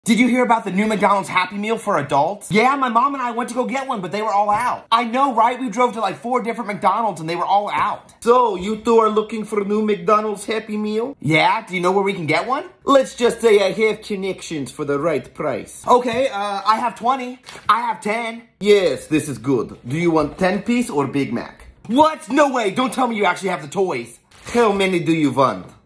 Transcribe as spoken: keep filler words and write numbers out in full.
Did you hear about the new McDonald's Happy Meal for adults? Yeah, my mom and I went to go get one, but they were all out. I know, right? We drove to like four different McDonald's and they were all out. So, you two are looking for a new McDonald's Happy Meal? Yeah, do you know where we can get one? Let's just say I have connections for the right price. Okay, uh, I have twenty. I have ten. Yes, this is good. Do you want ten piece or Big Mac? What? No way, don't tell me you actually have the toys. How many do you want?